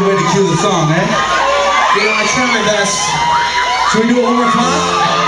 way to cue the song, eh? You know, I try my best. Should we do it one more time?